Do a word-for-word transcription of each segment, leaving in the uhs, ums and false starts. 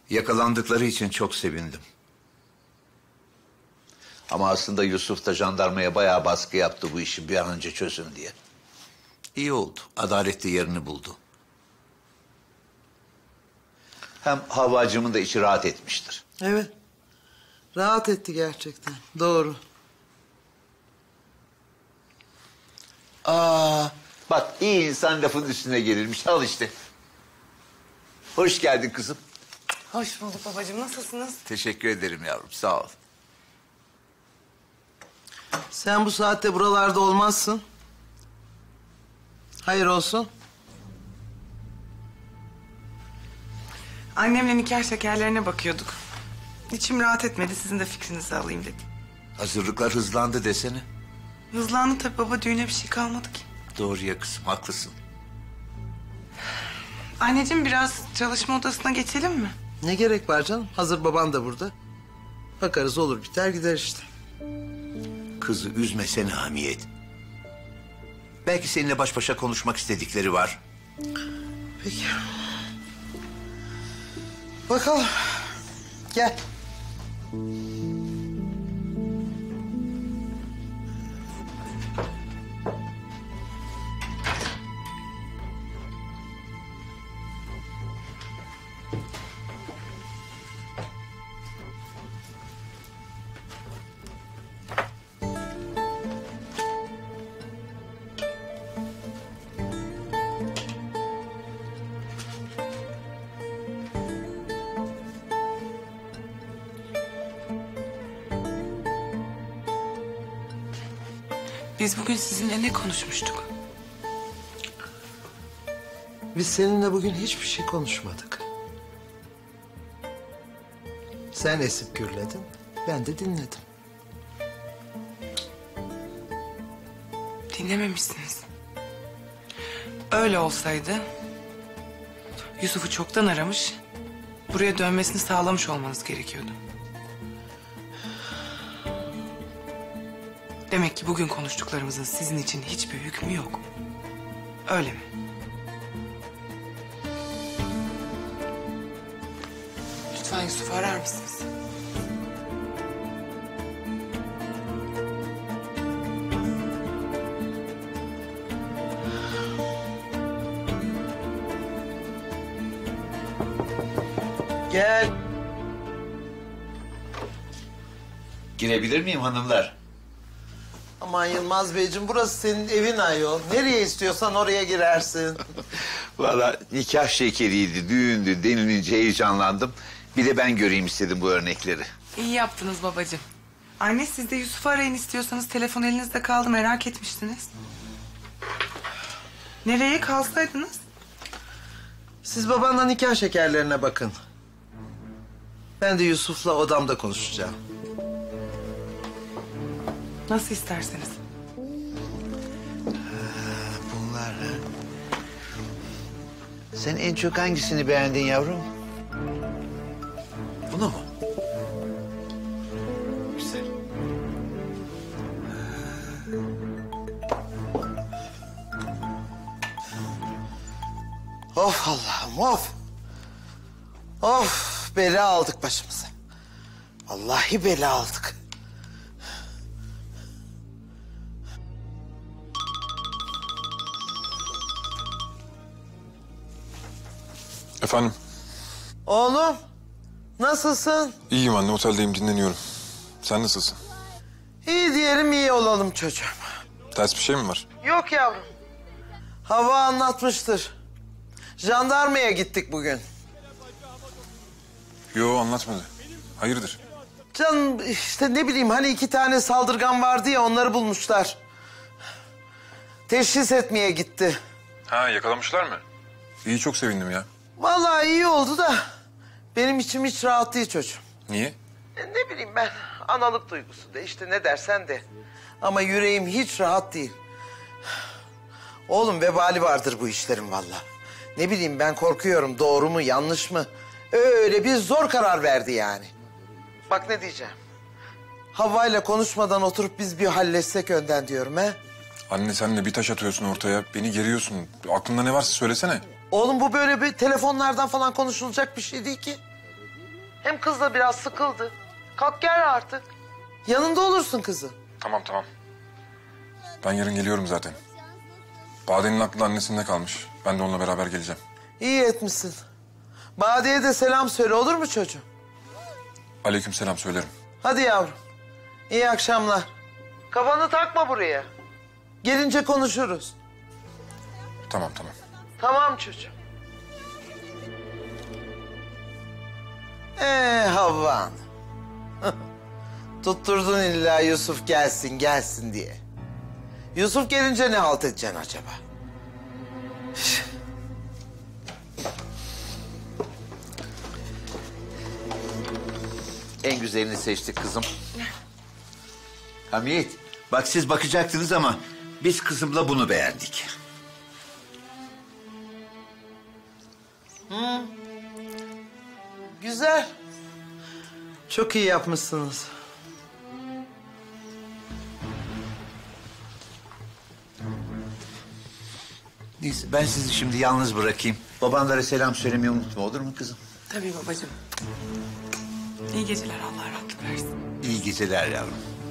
Yakalandıkları için çok sevindim. Ama aslında Yusuf da jandarmaya bayağı baskı yaptı bu işi bir an önce çözün diye. İyi oldu. Adalet de yerini buldu. Hem Havvacığımın da içi rahat etmiştir. Evet. Rahat etti gerçekten. Doğru. Aa, bak iyi insan lafın üstüne gelirmiş. Al işte. Hoş geldin kızım. Hoş bulduk babacığım. Nasılsınız? Teşekkür ederim yavrum. Sağ ol. Sen bu saatte buralarda olmazsın. Hayır olsun. Annemle nikah şekerlerine bakıyorduk. İçim rahat etmedi. Sizin de fikrinizi alayım dedim. Hazırlıklar hızlandı desene. Hızlandı tabii baba. Düğüne bir şey kalmadı ki. Doğru ya kızım, haklısın. Anneciğim biraz çalışma odasına geçelim mi? Ne gerek var canım? Hazır baban da burada. Bakarız olur biter gider işte. Kızı üzmesene Hamiyet. Belki seninle baş başa konuşmak istedikleri var. Peki. Bakalım. Gel. Biz bugün sizinle ne konuşmuştuk? Biz seninle bugün hiçbir şey konuşmadık. Sen esip gürledin, ben de dinledim. Dinlememişsiniz. Öyle olsaydı Yusuf'u çoktan aramış, buraya dönmesini sağlamış olmanız gerekiyordu. Demek ki bugün konuştuklarımızın sizin için hiçbir hükmü yok. Öyle mi? Lütfen Yusuf'u arar mısınız? Gel. Girebilir miyim hanımlar? Aman Yılmaz Beyciğim burası senin evin ayol. Nereye istiyorsan oraya girersin. Vallahi nikah şekeriydi, düğündü denilince heyecanlandım. Bir de ben göreyim istedim bu örnekleri. İyi yaptınız babacığım. Anne siz de Yusuf'u arayın istiyorsanız telefon elinizde kaldı merak etmiştiniz. Nereye kalsaydınız? Siz babanla nikah şekerlerine bakın. Ben de Yusuf'la odamda konuşacağım. Nasıl isterseniz. Bunlar ha? Sen en çok hangisini beğendin yavrum? Bunu mu? Güzel. Of Allah'ım of. Of bela aldık başımıza. Vallahi bela aldık. Efendim? Oğlum nasılsın? İyiyim anne, oteldeyim, dinleniyorum. Sen nasılsın? İyi diyelim iyi olalım çocuğum. Ters bir şey mi var? Yok yavrum. Hava anlatmıştır. Jandarmaya gittik bugün. Yo, anlatmadı. Hayırdır? Canım işte ne bileyim hani iki tane saldırgan vardı ya onları bulmuşlar. Teşhis etmeye gitti. Ha, yakalamışlar mı? İyi, çok sevindim ya. Vallahi iyi oldu da benim içim hiç rahat değil çocuğum. Niye? E, ne bileyim ben analık duygusu da işte ne dersen de. Ama yüreğim hiç rahat değil. Oğlum vebali vardır bu işlerin vallahi. Ne bileyim ben korkuyorum doğru mu yanlış mı? Öyle bir zor karar verdi yani. Bak ne diyeceğim. Havva'yla konuşmadan oturup biz bir halletsek önden diyorum he. Anne sen de bir taş atıyorsun ortaya, beni geriyorsun. Aklında ne varsa söylesene. Oğlum bu böyle bir telefonlardan falan konuşulacak bir şey değil ki. Hem kız da biraz sıkıldı. Kalk gel artık. Yanında olursun kızın. Tamam tamam. Ben yarın geliyorum zaten. Bade'nin aklı annesinde kalmış. Ben de onunla beraber geleceğim. İyi etmişsin. Bade'ye de selam söyle, olur mu çocuğum? Aleykümselam söylerim. Hadi yavrum. İyi akşamlar. Kafanı takma buraya. Gelince konuşuruz. Tamam tamam. Tamam çocuğum. Ee Havva Hanım. Tutturdun illa Yusuf gelsin gelsin diye. Yusuf gelince ne halt edeceksin acaba? En güzelini seçtik kızım. Hamiyet, bak siz bakacaktınız ama biz kızımla bunu beğendik. Güzel. Çok iyi yapmışsınız. Neyse ben sizi şimdi yalnız bırakayım. Babanlara selam söylemeyi unutma, olur mu kızım? Tabii babacığım. İyi geceler, Allah rahatlık versin. İyi geceler yavrum.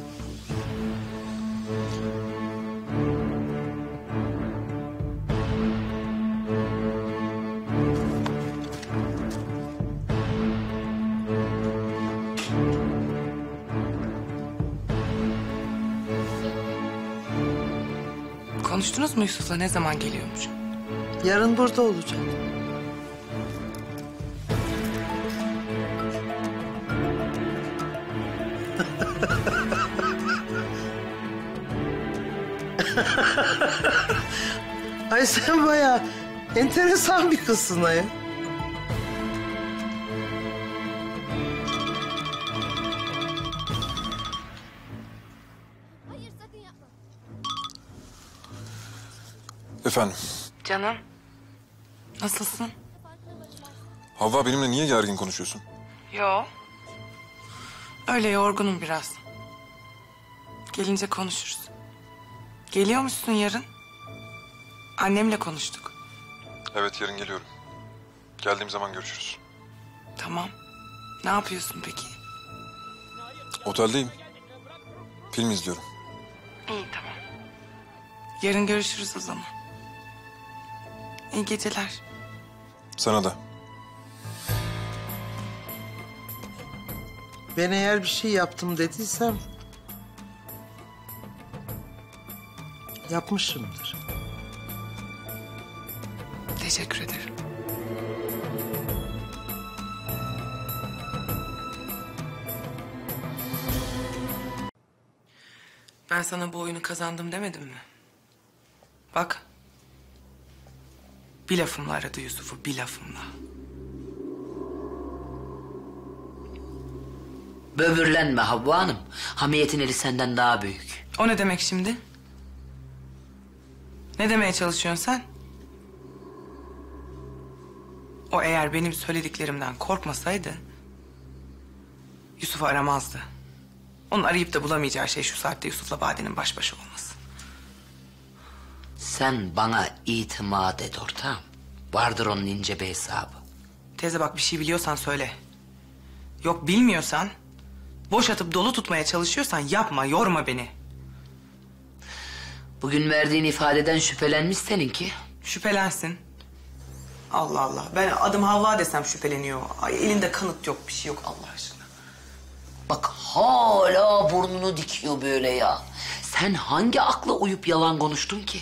Konuştunuz mu Yusuf'la, ne zaman geliyormuş? Yarın burada olacak. Ay sen bayağı enteresan bir kızsın ay. Hayır sakın yapma. Efendim, Canım. Nasılsın? Havva benimle niye gergin konuşuyorsun? Yo. Öyle yorgunum biraz. Gelince konuşuruz. Geliyormuşsun yarın. Annemle konuştuk. Evet, yarın geliyorum. Geldiğim zaman görüşürüz. Tamam. Ne yapıyorsun peki? Oteldeyim. Film izliyorum. İyi, tamam. Yarın görüşürüz o zaman. İyi geceler. Sana da. Ben eğer bir şey yaptım dediysem... yapmışımdır. Teşekkür ederim. Ben sana bu oyunu kazandım demedim mi? Bak. Bir lafımla aradı Yusuf'u, bir lafımla. Böbürlenme Havva Hanım. Hamiyetin eli senden daha büyük. O ne demek şimdi? Ne demeye çalışıyorsun sen? O eğer benim söylediklerimden korkmasaydı... Yusuf'u aramazdı. Onun arayıp da bulamayacağı şey şu saatte Yusuf'la Bade'nin baş başa olması. Sen bana itimat et ortağım. Vardır onun ince bir hesabı. Teyze bak, bir şey biliyorsan söyle. Yok bilmiyorsan... boş atıp dolu tutmaya çalışıyorsan yapma, yorma beni. Bugün verdiğin ifadeden şüphelenmiş seninki. Şüphelensin. Allah Allah. Ben adım Havva desem şüpheleniyor. Ay, elinde kanıt yok, bir şey yok Allah aşkına. Bak hala burnunu dikiyor böyle ya. Sen hangi akla uyup yalan konuştun ki?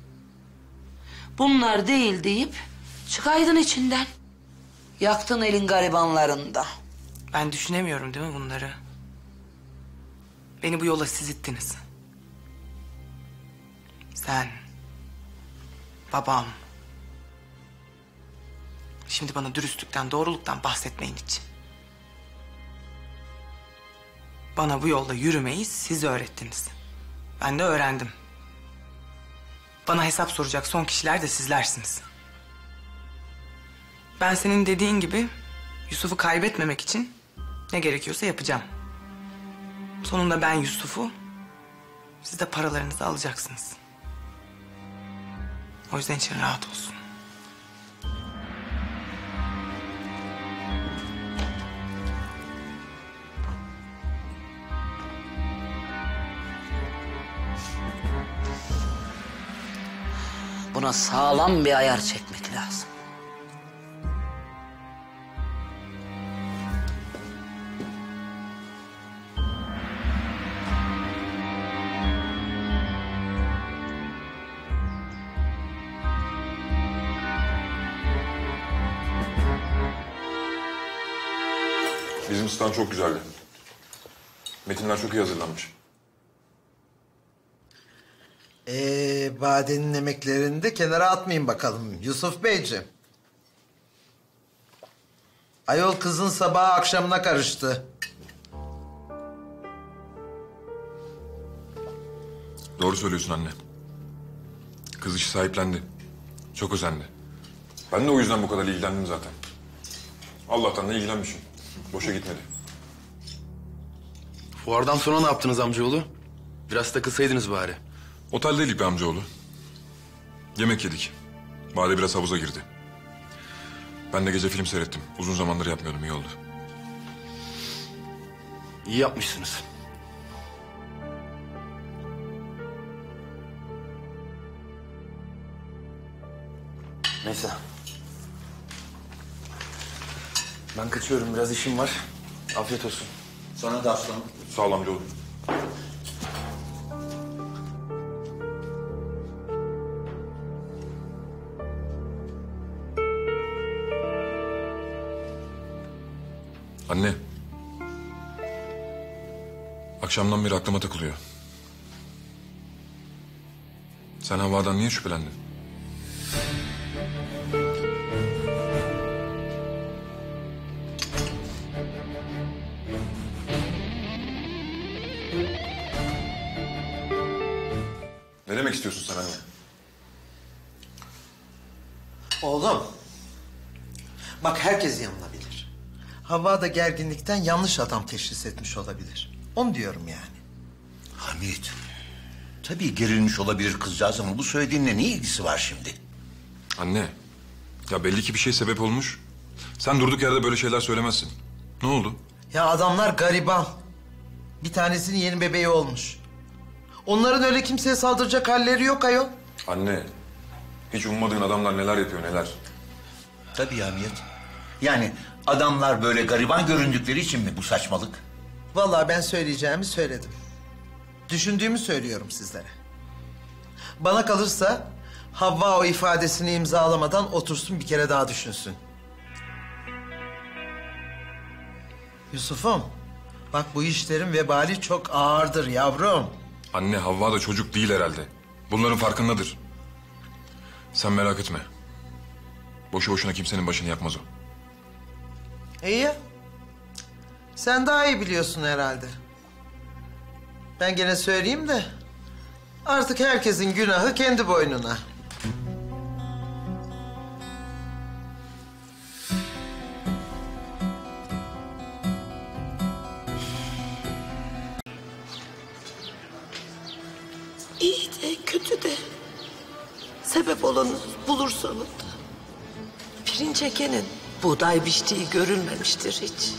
Bunlar değil deyip çıkaydın içinden. Yaktın elin garibanlarında. Ben düşünemiyorum değil mi bunları? Beni bu yola siz ittiniz. Sen, babam. Şimdi bana dürüstlükten, doğruluktan bahsetmeyin hiç. Bana bu yolda yürümeyi siz öğrettiniz. Ben de öğrendim. Bana hesap soracak son kişiler de sizlersiniz. Ben senin dediğin gibi Yusuf'u kaybetmemek için ne gerekiyorsa yapacağım. Sonunda ben Yusuf'u, siz de paralarınızı alacaksınız. O yüzden için rahat olsun. Buna sağlam bir ayar çekmek lazım. Bizim stand çok güzeldi. Metinler çok iyi hazırlanmış. Ee, Bade'nin emeklerini de kenara atmayın bakalım Yusuf Beyciğim. Ayol kızın sabahı akşamına karıştı. Doğru söylüyorsun anne. Kız işi sahiplendi. Çok özendi. Ben de o yüzden bu kadar ilgilendim zaten. Allah'tan da ilgilenmişim. Boşa gitmedi. Fuardan sonra ne yaptınız amcaoğlu? Biraz takılsaydınız bari. Oteldeydik be amcaoğlu. Yemek yedik. Bade biraz havuza girdi. Ben de gece film seyrettim. Uzun zamandır yapmıyordum, iyi oldu. İyi yapmışsınız. Neyse. Ben kaçıyorum, biraz işim var. Afiyet olsun. Sana da aslanım. Sağ ol amcaoğlu. Anne. Akşamdan beri aklıma takılıyor. Sen Havva'dan niye şüphelendin? Ne demek istiyorsun sen anne? Oğlum. Bak herkes yanılabilir. Havva da gerginlikten yanlış adam teşhis etmiş olabilir. Onu diyorum yani. Hamit. Tabii gerilmiş olabilir kızcağız ama bu söylediğinle ne ilgisi var şimdi? Anne. Ya belli ki bir şey sebep olmuş. Sen durduk yerde böyle şeyler söylemezsin. Ne oldu? Ya adamlar gariban. Bir tanesinin yeni bebeği olmuş. Onların öyle kimseye saldıracak halleri yok ayol. Anne. Hiç ummadığın adamlar neler yapıyor neler. Tabii Hamit. Yani adamlar böyle gariban göründükleri için mi bu saçmalık? Vallahi ben söyleyeceğimi söyledim. Düşündüğümü söylüyorum sizlere. Bana kalırsa Havva o ifadesini imzalamadan otursun bir kere daha düşünsün. Yusuf'um, bak bu işlerin vebali çok ağırdır yavrum. Anne Havva da çocuk değil herhalde. Bunların farkındadır. Sen merak etme. Boşu boşuna kimsenin başını yakmaz o. İyi. Sen daha iyi biliyorsun herhalde. Ben gene söyleyeyim de artık herkesin günahı kendi boynuna. İyi de kötü de sebep olanı bulur sonunda. Pirinç ekenin buğday biçtiği görülmemiştir hiç.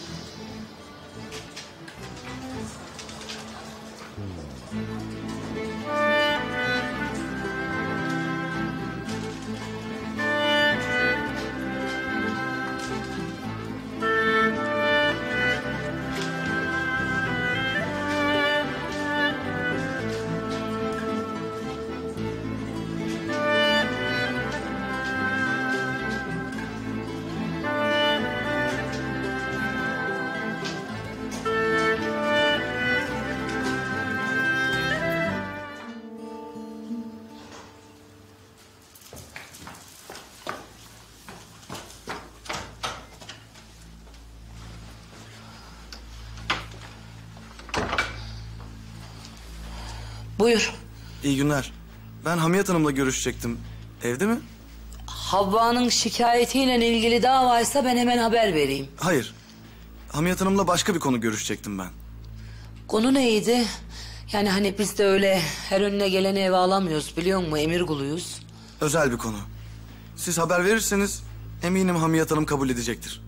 Buyur. İyi günler. Ben Hamiyet Hanım'la görüşecektim. Evde mi? Havva'nın şikayetiyle ilgili davaysa ben hemen haber vereyim. Hayır. Hamiyet Hanım'la başka bir konu görüşecektim ben. Konu neydi? Yani hani biz de öyle her önüne geleni eve alamıyoruz biliyor musun? Emir kuluyuz. Özel bir konu. Siz haber verirseniz eminim Hamiyet Hanım kabul edecektir.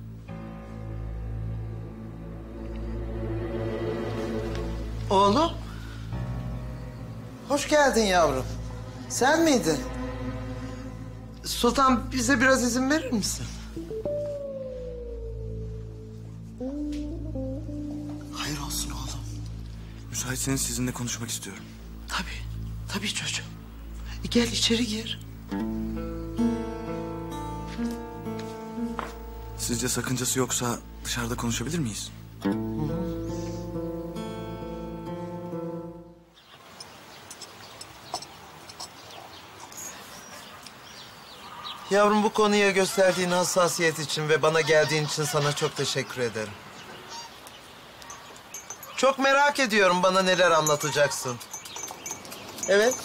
Oğlum. Hoş geldin yavrum. Sen miydin? Sultan bize biraz izin verir misin? Hayır olsun oğlum. Müsaitseniz sizinle konuşmak istiyorum. Tabii, tabii çocuğum. E, gel içeri gir. Sizce sakıncası yoksa dışarıda konuşabilir miyiz? Yavrum bu konuya gösterdiğin hassasiyet için ve bana geldiğin için sana çok teşekkür ederim. Çok merak ediyorum bana neler anlatacaksın. Evet.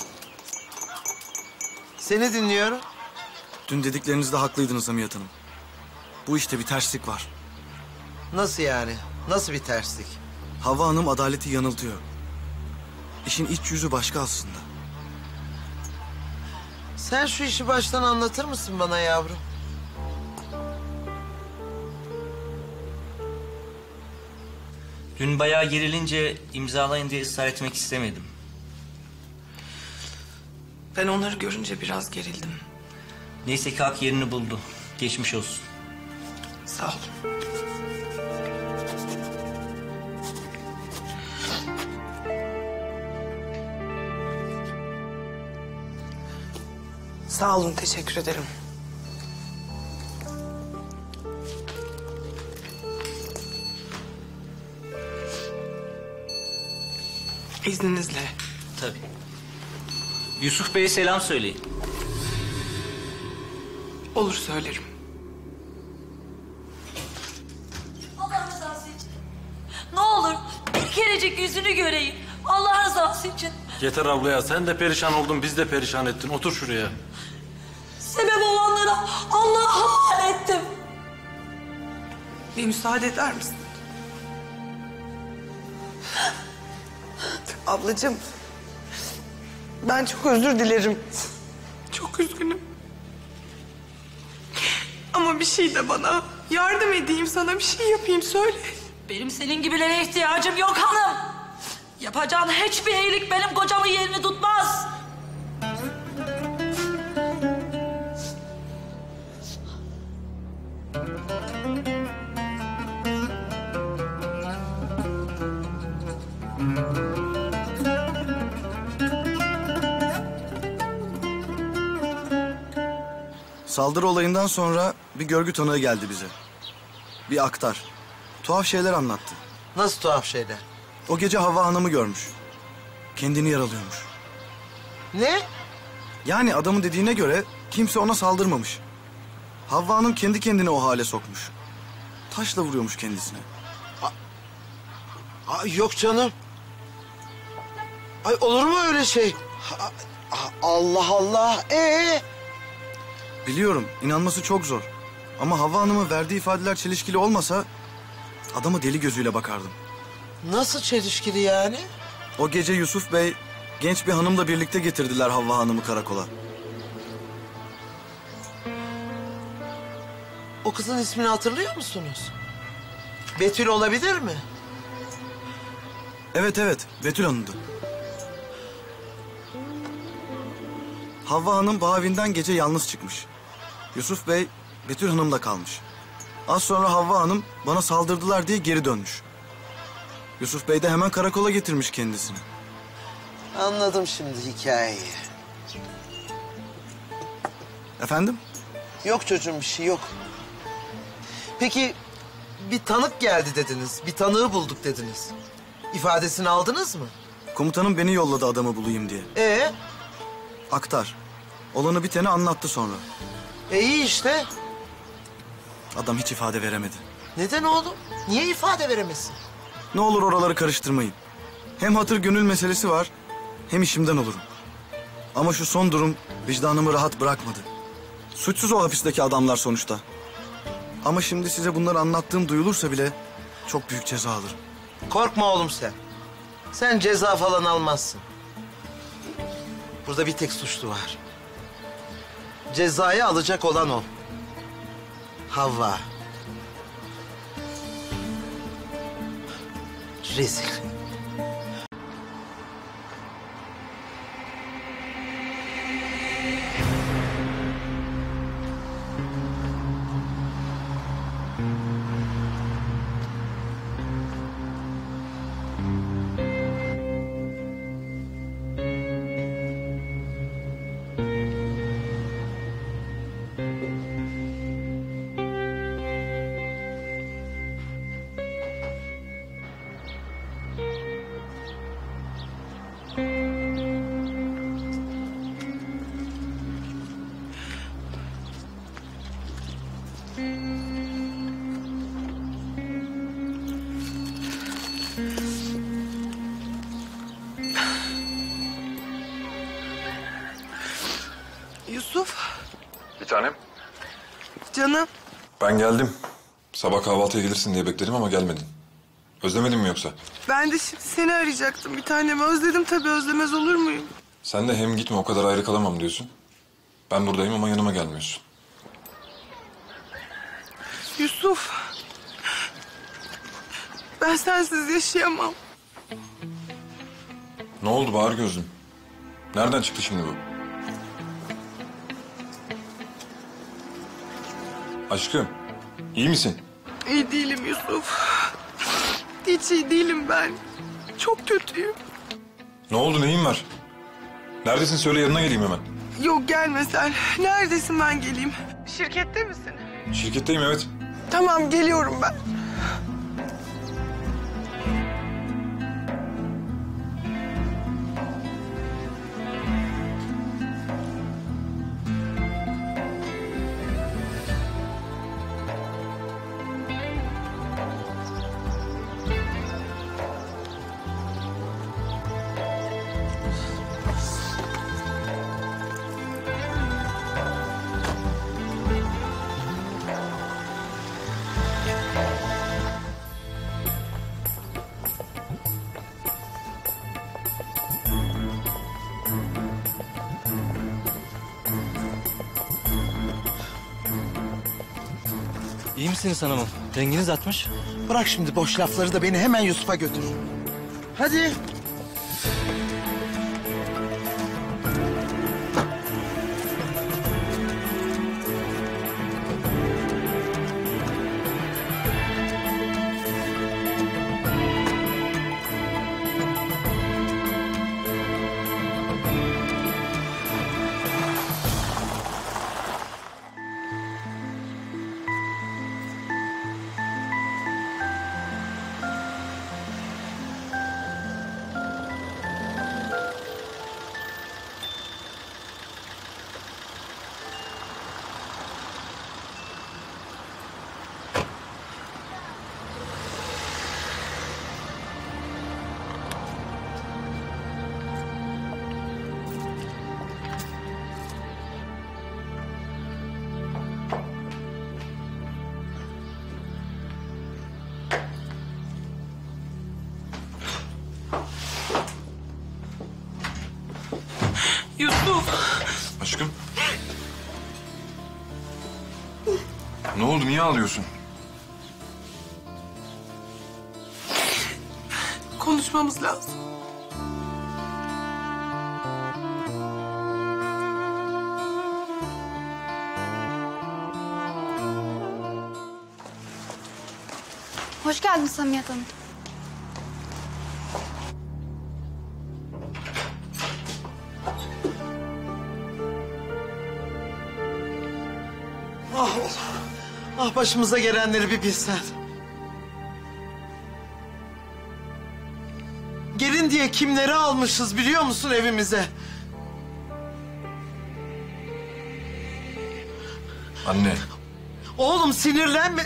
Seni dinliyorum. Dün dediklerinizde haklıydınız Hamiyet Hanım. Bu işte bir terslik var. Nasıl yani? Nasıl bir terslik? Havva Hanım adaleti yanıltıyor. İşin iç yüzü başka aslında. Sen şu işi baştan anlatır mısın bana yavrum? Dün bayağı gerilince imzalayın diye ısrar etmek istemedim. Ben onları görünce biraz gerildim. Neyse ki hak yerini buldu. Geçmiş olsun. Sağ olun. Sağ olun, teşekkür ederim. İzninizle. Tabii. Yusuf Bey'e selam söyleyin. Olur, söylerim. Allah rızası için. Ne olur bir kerecik yüzünü göreyim. Allah rızası için. Yeter abla ya, sen de perişan oldun, biz de perişan ettin. Otur şuraya. Sebep olanlara Allah'a havale ettim. Bir müsaade eder misin? Ablacığım, ben çok özür dilerim. Çok üzgünüm. Ama bir şey de bana yardım edeyim, sana bir şey yapayım, söyle. Benim senin gibilere ihtiyacım yok hanım. Yapacağın hiçbir iyilik benim kocamın yerini tutmaz. Saldırı olayından sonra bir görgü tanığı geldi bize. Bir aktar. Tuhaf şeyler anlattı. Nasıl tuhaf şeyler? O gece Havva Hanım'ı görmüş. Kendini yaralıyormuş. Ne? Yani adamın dediğine göre kimse ona saldırmamış. Havva Hanım kendi kendine o hale sokmuş. Taşla vuruyormuş kendisine. Ay yok canım. Ay olur mu öyle şey? Ha- ha- Allah Allah. Ee? Biliyorum, inanması çok zor. Ama Havva Hanım'ın verdiği ifadeler çelişkili olmasa adama deli gözüyle bakardım. Nasıl çelişkili yani? O gece Yusuf Bey genç bir hanımla birlikte getirdiler Havva Hanım'ı karakola. O kızın ismini hatırlıyor musunuz? Betül olabilir mi? Evet evet, Betül Hanım'dı. Havva Hanım bağ evinden gece yalnız çıkmış. Yusuf Bey Betül Hanım'la kalmış. Az sonra Havva Hanım bana saldırdılar diye geri dönmüş. Yusuf Bey de hemen karakola getirmiş kendisini. Anladım şimdi hikayeyi. Efendim? Yok çocuğum bir şey yok. Peki bir tanık geldi dediniz. Bir tanığı bulduk dediniz. İfadesini aldınız mı? Komutanım beni yolladı adamı bulayım diye. Ee? Aktar. Olanı biteni anlattı sonra. E iyi işte. Adam hiç ifade veremedi. Neden oğlum? Niye ifade veremesin? Ne olur oraları karıştırmayın. Hem hatır gönül meselesi var, hem işimden olurum. Ama şu son durum vicdanımı rahat bırakmadı. Suçsuz o hapisteki adamlar sonuçta. Ama şimdi size bunları anlattığım duyulursa bile çok büyük ceza alırım. Korkma oğlum sen. Sen ceza falan almazsın. Burada bir tek suçlu var. Cezayı alacak olan o. Havva. Rezil. Yusuf, Bir tanem. canım. Ben geldim. Sabah kahvaltıya gelirsin diye bekledim ama gelmedin. Özlemedin mi yoksa? Ben de şimdi seni arayacaktım bir tanem. Özledim tabii, özlemez olur muyum? Sen de hem gitme o kadar ayrı kalamam diyorsun. Ben buradayım ama yanıma gelmiyorsun. Yusuf, ben sensiz yaşayamam. Ne oldu Bahar gözlüm? Nereden çıktı şimdi bu? Aşkım, iyi misin? İyi değilim Yusuf. Hiç iyi değilim ben. Çok kötüyüm. Ne oldu, neyin var? Neredesin söyle yanına geleyim hemen. Yok gelme sen. Neredesin, ben geleyim. Şirkette misin? Şirketteyim evet. Tamam, geliyorum ben. İyi misiniz hanımım? Renginiz atmış. Bırak şimdi boş lafları da beni hemen Yusuf'a götür. Hadi. Yusuf. Aşkım. Ne oldu, niye ağlıyorsun? Konuşmamız lazım. Hoş geldin Samiyet Hanım. Ah oğlum. Ah başımıza gelenleri bir bilsen. Gelin diye kimleri almışız biliyor musun evimize? Anne. Oğlum sinirlenme.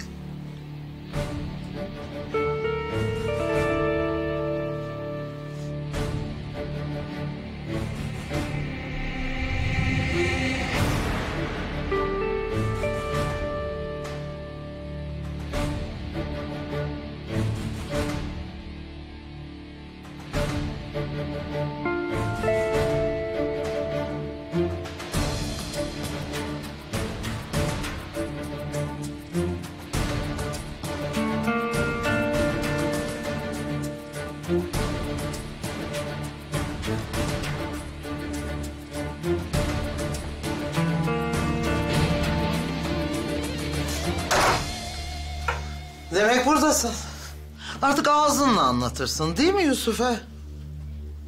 Demek buradasın. Artık ağzınla anlatırsın değil mi Yusuf'a?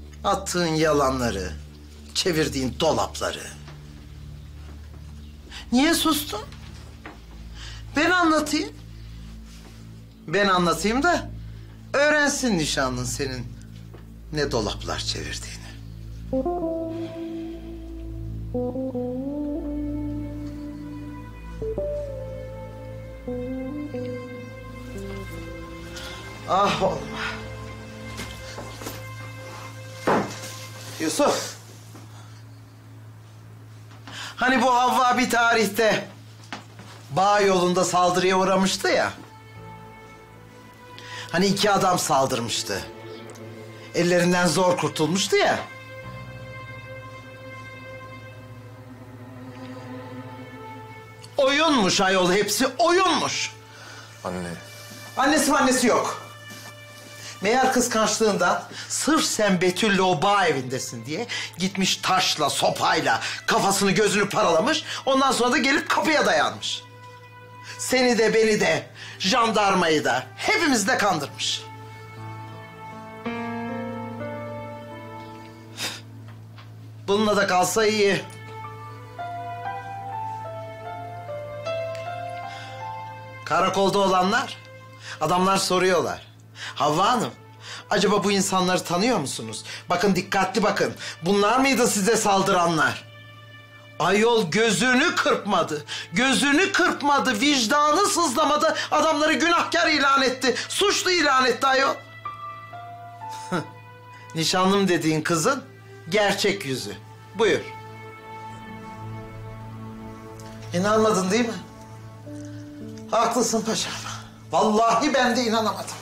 Attığın yalanları, çevirdiğin dolapları. Niye sustun? Ben anlatayım. Ben anlatayım da öğrensin nişanlın senin ne dolaplar çevirdiğini. Ah oğlum. Yusuf. Hani bu Havva bir tarihte bağ yolunda saldırıya uğramıştı ya. Hani iki adam saldırmıştı. Ellerinden zor kurtulmuştu ya. Oyunmuş ayol, hepsi oyunmuş. Anne. Annesi annesi yok. Meğer kıskançlığından sırf sen Betül'le o bağ evindesin diye gitmiş taşla, sopayla kafasını gözünü paralamış. Ondan sonra da gelip kapıya dayanmış. Seni de beni de, jandarmayı da hepimizi de kandırmış. Bununla da kalsa iyi. Karakolda olanlar, adamlar soruyorlar. Havva Hanım, acaba bu insanları tanıyor musunuz? Bakın dikkatli bakın. Bunlar mıydı size saldıranlar? Ayol gözünü kırpmadı. Gözünü kırpmadı. Vicdanı sızlamadı. Adamları günahkar ilan etti. Suçlu ilan etti ayol. Nişanlım dediğin kızın gerçek yüzü. Buyur. İnanmadın değil mi? Haklısın paşam. Vallahi ben de inanamadım.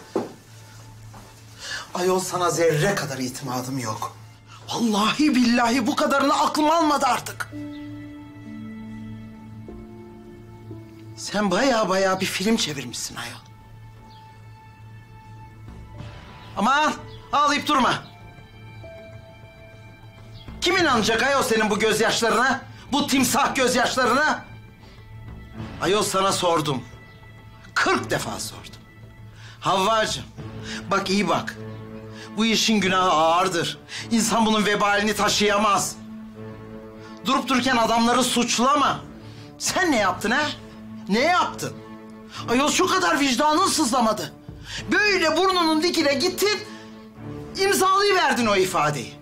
Ayol sana zerre kadar itimadım yok. Vallahi billahi bu kadarını aklım almadı artık. Sen baya baya bir film çevirmişsin ayol. Aman ağlayıp durma. Kim inanacak ayol senin bu gözyaşlarına? Bu timsah gözyaşlarına? Ayol sana sordum. Kırk defa sordum. Havvacığım, bak iyi bak. Bu işin günahı ağırdır. İnsan bunun vebalini taşıyamaz. Durup dururken adamları suçlama. Sen ne yaptın ha? Ne yaptın? Ayol şu kadar vicdanın sızlamadı. Böyle burnunun dikine gittin, imzalayıverdin o ifadeyi.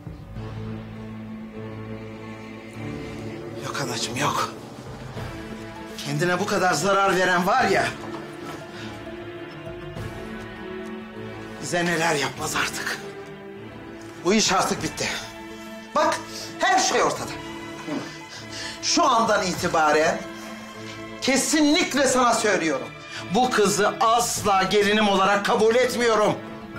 Yok anacığım yok. Kendine bu kadar zarar veren var ya... bize neler yapmaz artık. Bu iş artık bitti. Bak her şey ortada. Şu andan itibaren kesinlikle sana söylüyorum. Bu kızı asla gelinim olarak kabul etmiyorum.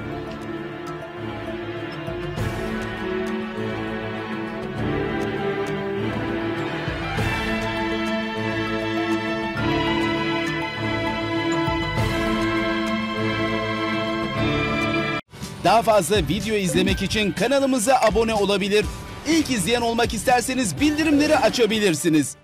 Daha fazla video izlemek için kanalımıza abone olabilir. İlk izleyen olmak isterseniz bildirimleri açabilirsiniz.